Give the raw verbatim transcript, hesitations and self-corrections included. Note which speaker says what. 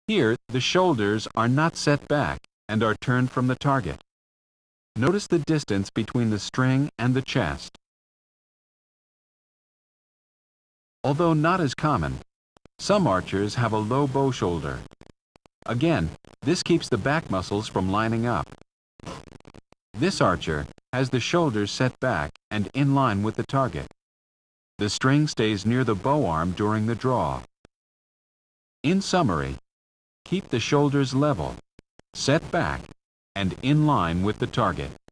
Speaker 1: Here, the shoulders are not set back and are turned from the target. Notice the distance between the string and the chest. Although not as common, some archers have a low bow shoulder. Again, this keeps the back muscles from lining up. This archer has the shoulders set back and in line with the target. The string stays near the bow arm during the draw. In summary, keep the shoulders level, set back, and in line with the target.